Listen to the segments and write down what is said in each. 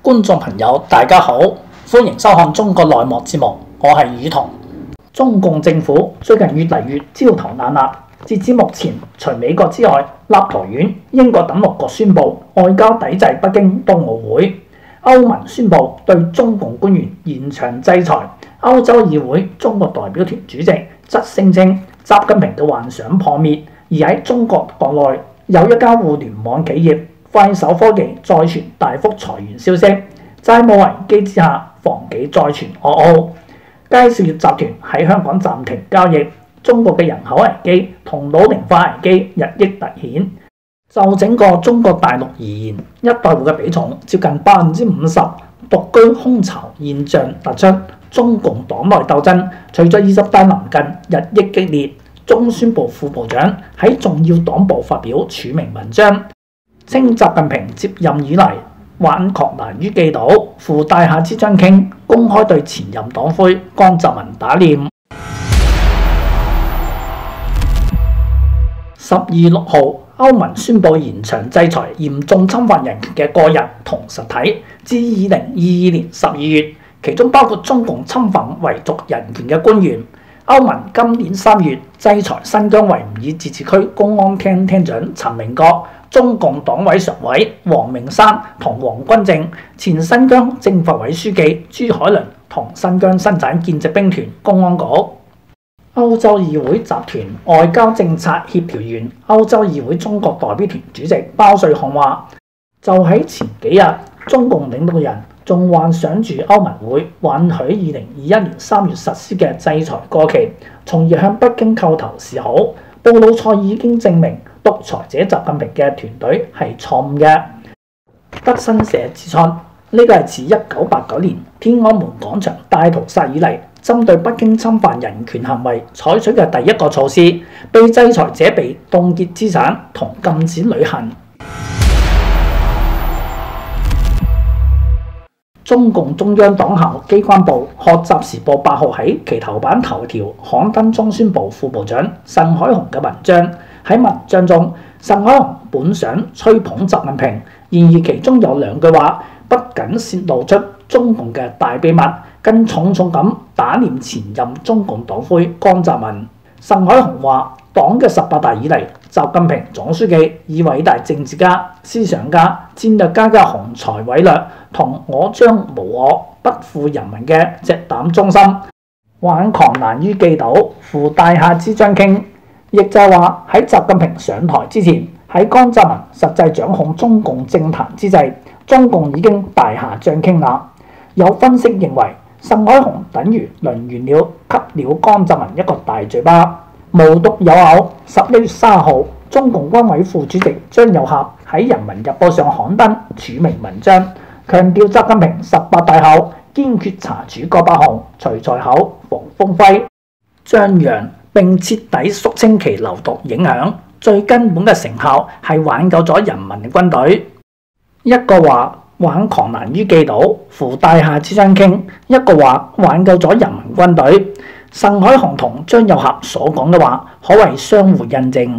觀眾朋友，大家好，歡迎收看中國內幕節目，我係宇彤。中共政府最近越嚟越焦頭爛額，截至目前，除美國之外，立陶宛、英國等6國宣布外交抵制北京冬奧會。歐盟宣布對中共官員延長制裁。歐洲議會中國代表團主席則聲稱習近平嘅幻想破滅。而喺中國國內，有一家互聯網企業快手科技再傳大幅裁員消息，債務危機之下，房企再傳噩耗。佳兆業集團喺香港暫停交易。中國嘅人口危機同老齡化危機日益突顯。就整個中國大陸而言，一代戶嘅比重接近50%，獨居空巢現象突出。中共黨內鬥爭隨着20大臨近日益激烈。中宣部副部長喺重要黨部發表署名文章，稱習近平接任以嚟挽狂瀾於既倒，扶大夏之將傾，公開對前任黨魁江澤民打臉。10月6號，歐盟宣布延長制裁嚴重侵犯人權嘅個人同實體至2022年12月，其中包括中共侵犯維族人權嘅官員。歐盟今年3月制裁新疆維吾爾自治區公安廳廳長陳明國、中共黨委常委王明山同王軍正、前新疆政法委書記朱海倫同新疆生產建設兵團公安局。歐洲議會集團外交政策協調員、歐洲議會中國代表團主席包瑞漢話：就喺前幾日，中共領導人仲幻想住歐盟會允許2021年3月實施嘅制裁過期，從而向北京叩頭示好。布魯塞已經證明獨裁者習近平嘅團隊係錯誤嘅。德新社指出，呢個係自1989年天安門廣場大屠殺以嚟，針對北京侵犯人權行為採取嘅第一個措施，被制裁者被凍結資產同禁止旅行。中共中央黨校機關報《學習時報》8號喺其頭版頭條刊登中宣部副部長慎海雄嘅文章。喺文章中，慎海雄本想吹捧習近平，然而其中有2句話不僅泄露出中共嘅大秘密，更重重咁打臉前任中共黨魁江澤民。慎海雄話：黨嘅18大以嚟，習近平總書記以偉大政治家、思想家、戰略家嘅雄才偉略同我將無我、不負人民嘅直膽忠心，挽狂瀾於既倒，扶大夏之將傾。亦就係話喺習近平上台之前，喺江澤民實際掌控中共政壇之際，中共已經大夏將傾啦。有分析認為，慎海雄等於輪完了給了江澤民一個大嘴巴。無獨有偶，11月3號，中共軍委副主席張又俠喺《人民日報》上刊登署名文章，強調習近平18大後堅決查處各8項，除菜口防風輝張揚，並徹底肅清其流毒影響。最根本嘅成效係挽救咗人民嘅軍隊。一個話挽狂瀾於既倒，扶大夏之將傾；一個話挽救咗人民軍隊。慎海雄同張又俠所講嘅話，可謂相互印證。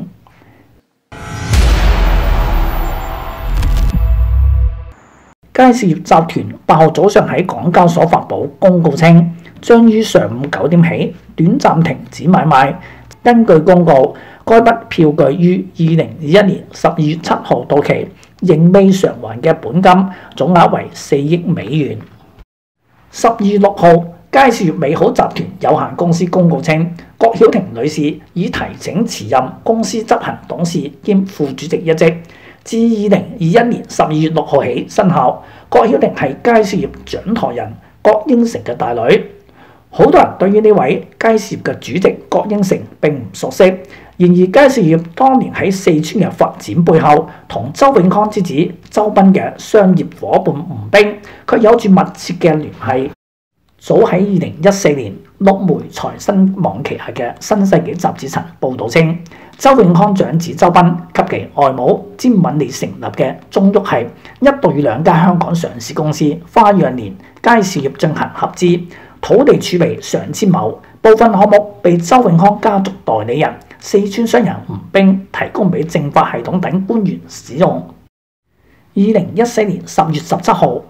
佳兆業集團8號早上喺港交所發布公告稱，將於上午9點起短暫停止買賣。根據公告，該筆票據於2021年12月7號到期，仍未償還嘅本金總額為4億美元。12月6號，佳兆業美好集團有限公司公告稱，郭曉婷女士已提請辭任公司執行董事兼副主席一職，自2021年12月6號起生效。郭曉婷係佳兆業掌舵人郭英成嘅大女。好多人對於呢位佳兆業嘅主席郭英成並唔熟悉，然而佳兆業當年喺四川嘅發展背後，同周永康之子周斌嘅商業伙伴吳彬，佢有住密切嘅聯繫。早喺2014年，陸媒財新網旗下嘅《新世紀》雜誌曾報導稱，周永康長子周斌及其外母詹敏莉成立嘅中旭系，一度與2家香港上市公司花樣年、佳兆業進行合資，土地儲備上千畝，部分項目被周永康家族代理人四川商人吳彬提供俾政法系統等官員使用。2014年10月17號，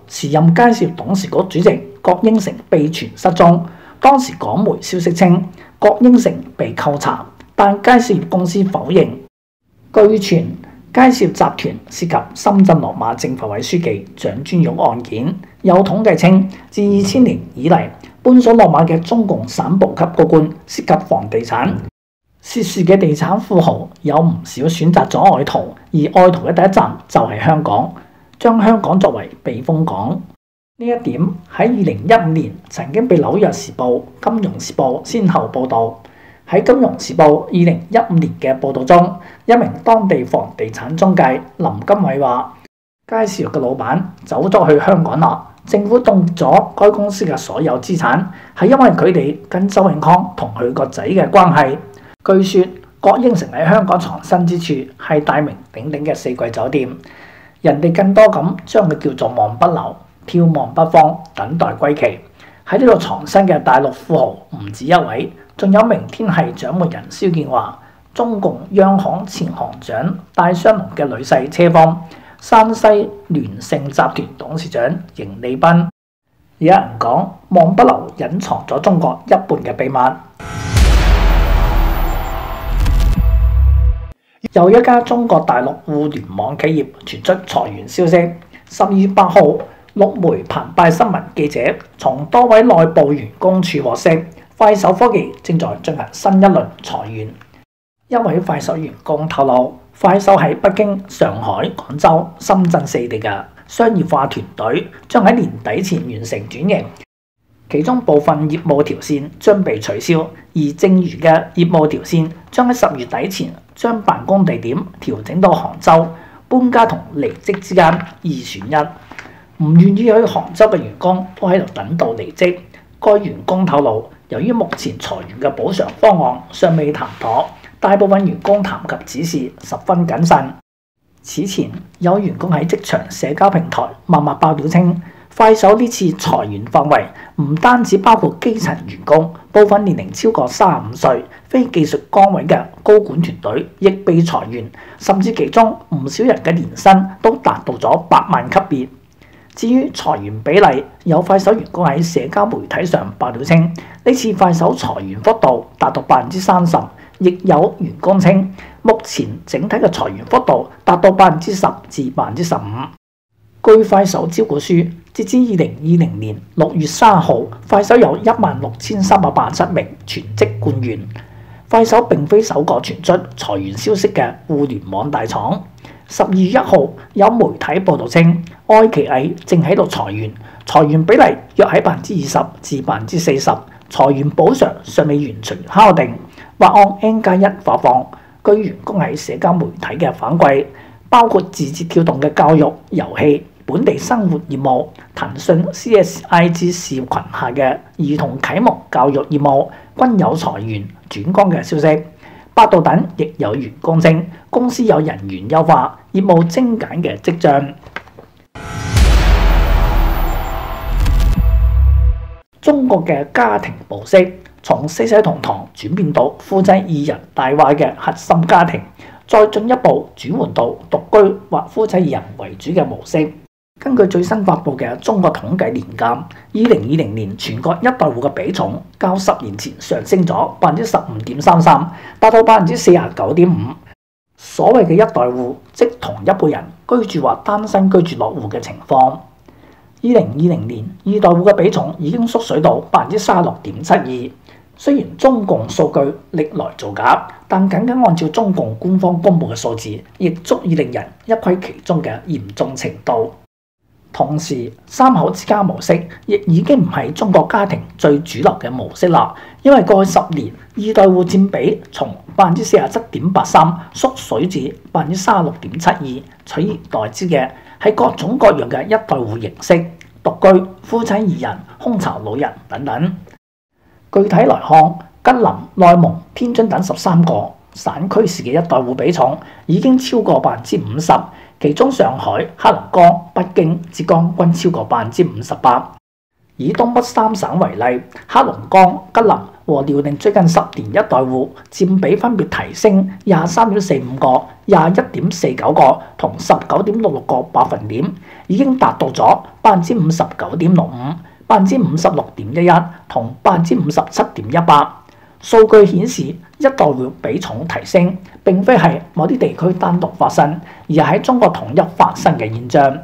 時任佳兆業董事局主席郭英成被傳失蹤。當時港媒消息稱郭英成被扣查，但佳兆業公司否認。據傳佳兆業集團涉及深圳落馬政法委書記蔣尊玉案件，有統計稱自2000年以嚟，搬上落馬嘅中共省部級高官涉及房地產。涉事嘅地產富豪有唔少選擇咗外逃，而外逃嘅第一站就係香港，將香港作為避風港。呢一點喺2015年曾經被《紐約時報》、《金融時報》先後報導。喺《金融時報》2015年嘅報導中，一名當地房地產中介林金偉話：佳兆業嘅老闆走咗去香港啦，政府凍結咗該公司嘅所有資產，係因為佢哋跟周永康同佢個仔嘅關係。據說郭英成喺香港藏身之處係大名鼎鼎嘅四季酒店，人哋更多咁將佢叫做望北樓，眺望北方，等待歸期。喺呢度藏身嘅大陸富豪唔止一位，仲有明天係掌門人蕭建華、中共央行前行長戴相龍嘅女婿車芳、山西聯盛集團董事長邢利斌。有人講望北樓隱藏咗中國一半嘅秘密。有一家中國大陸互聯網企業傳出裁員消息。12月8號，陸媒澎湃新聞記者從多位內部員工處獲悉，快手科技正在進行新一輪裁員。一位快手員工透露，快手喺北京、上海、廣州、深圳4地嘅商業化團隊將喺年底前完成轉型，其中部分業務條線將被取消，而剩餘嘅業務條線將喺10月底前將辦公地點調整到杭州，搬家同離職之間二選一。唔願意去杭州嘅員工都喺度等到離職。該員工透露，由於目前裁員嘅補償方案尚未談妥，大部分員工談及此事十分謹慎。此前有員工喺職場社交平台默默爆料稱，快手呢次裁員範圍唔單止包括基層員工，部分年齡超過35歲、非技術崗位嘅高管團隊亦被裁員，甚至其中唔少人嘅年薪都達到咗百萬級別。至於裁員比例，有快手員工喺社交媒體上爆料稱，呢次快手裁員幅度達到30%，亦有員工稱，目前整體嘅裁員幅度達到10%至15%。據快手招股書，截至2020年6月3號，快手有16,387名全職僱員。快手並非首個傳出裁員消息嘅互聯網大廠。12月1號，有媒體報道稱，愛奇藝正喺度裁員，裁員比例約喺20%至40%，裁員補償尚未完全敲定，或按 N+1 發放。據員工喺社交媒體嘅反饋，包括字節跳動嘅教育、遊戲、本地生活業務、騰訊 CSIG 事業群下嘅兒童啟蒙教育業務均有裁員轉崗嘅消息。百度等亦有員工稱，公司有人員優化、業務精簡嘅跡象。中國嘅家庭模式從四世同堂轉變到夫妻二人帶娃嘅核心家庭，再進一步轉換到獨居或夫妻二人為主嘅模式。根據最新發布嘅中國統計年鑑，2020年全國一代戶嘅比重較10年前上升咗15.33%，達到49.5%。所謂嘅一代戶，即同一輩人居住或單身居住落戶嘅情況。2020年二代戶嘅比重已經縮水到36.72%。雖然中共數據歷來造假，但僅按照中共官方公佈嘅數字，亦足以令人一窺其中嘅嚴重程度。同時，三口之家模式亦已經唔係中國家庭最主流嘅模式啦，因為過去10年二代戶佔比從47.83%縮水至36.72%，取而代之嘅係各種各樣嘅一代戶形式，獨居、夫妻二人、空巢老人等等。具體來看，吉林、內蒙、天津等13個省區市嘅一代戶比重已經超過50%，其中上海、黑龍江、北京、浙江均超過58%。 以東北三省為例，黑龍江、吉林和遼寧最近10年一代戶佔比分別提升23.45個、21.49個同19.66個百分點，已經達到咗59.65%、56.11%同57.18%。數據顯示，一代戶比重提升並非係某啲地區單獨發生，而係喺中國統一發生嘅現象。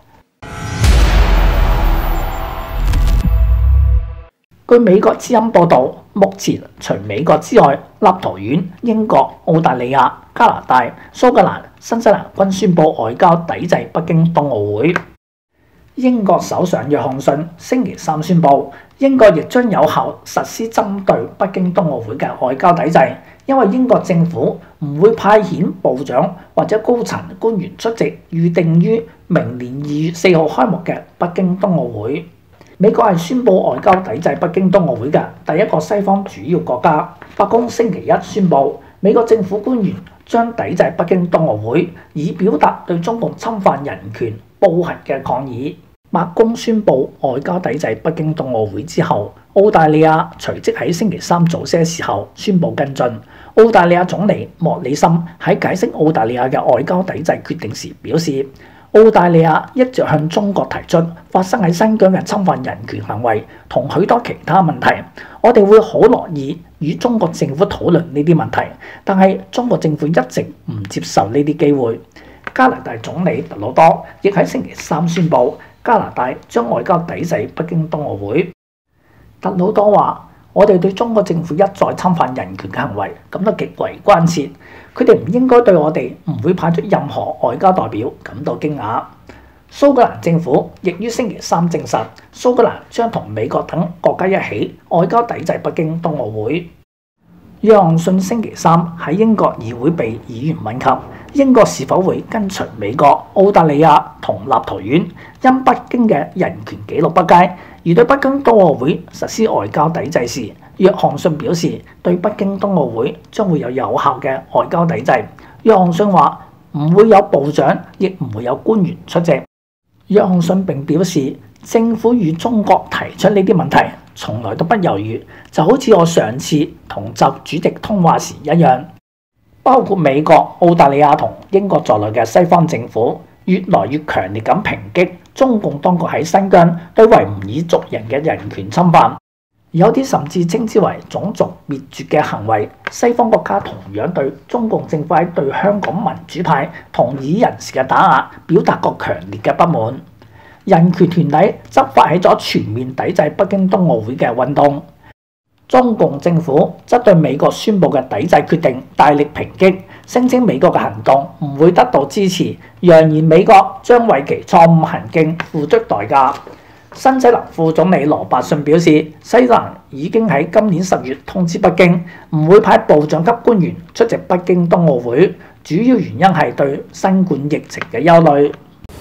據美國之音報導，目前除美國之外，立陶宛、英國、澳大利亞、加拿大、蘇格蘭、新西蘭均宣布外交抵制北京冬奧會。英國首相約翰遜星期三宣布，英國亦將有效實施針對北京冬奧會嘅外交抵制，因為英國政府唔會派遣部長或者高層官員出席預定於明年2月4號開幕嘅北京冬奧會。美國係宣布外交抵制北京冬奧會嘅第一個西方主要國家。白宮星期一宣布，美國政府官員將抵制北京冬奧會，以表達對中共侵犯人權、暴行嘅抗議。白宮宣布外交抵制北京冬奧會之後，澳大利亞隨即喺星期三早些時候宣布跟進。澳大利亞總理莫里森喺解釋澳大利亞嘅外交抵制決定時表示，澳大利亞一直向中國提出發生喺新疆嘅侵犯人權行為同許多其他問題，我哋會好樂意與中國政府討論呢啲問題，但係中國政府一直唔接受呢啲機會。加拿大總理特魯多亦喺星期三宣布，加拿大將外交抵制北京冬奧會。特魯多話：我哋對中國政府一再侵犯人權嘅行為感到極為關切，佢哋唔應該對我哋唔會派出任何外交代表感到驚訝。蘇格蘭政府亦於星期三證實，蘇格蘭將同美國等國家一起外交抵制北京冬奧會。約翰遜星期三喺英國議會被議員問及英國是否會跟隨美國、澳大利亞同立陶宛因北京嘅人權紀錄不佳而對北京冬奧會實施外交抵制時，約翰遜表示對北京冬奧會將會有有效嘅外交抵制。約翰遜話唔會有部長，亦唔會有官員出席。約翰遜並表示，政府與中國提出呢啲問題，從來都不猶豫，就好似我上次同習主席通話時一樣。包括美國、澳大利亞同英國在內嘅西方政府，越來越強烈咁抨擊中共當局喺新疆對維吾爾族人嘅人權侵犯，有啲甚至稱之為種族滅絕嘅行為。西方國家同樣對中共政府喺對香港民主派同異議人士嘅打壓表達過強烈嘅不滿。人權團體則發起咗全面抵制北京冬奧會嘅運動。中共政府則對美國宣布嘅抵制決定大力抨擊，聲稱美國嘅行動唔會得到支持，揚言美國將為其錯誤行徑付出代價。新西蘭副總理羅伯遜表示，西蘭已經喺今年10月通知北京，唔會派部長級官員出席北京冬奧會，主要原因係對新冠疫情嘅憂慮。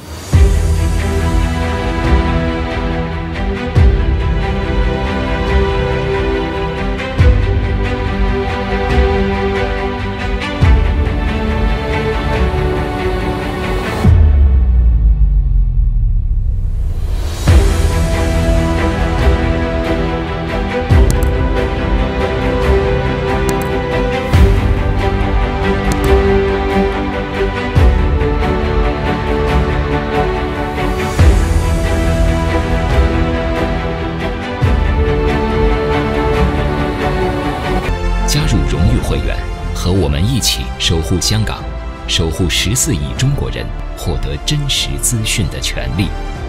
加入荣誉会员，和我们一起守护香港，守护14亿中国人获得真实资讯的权利。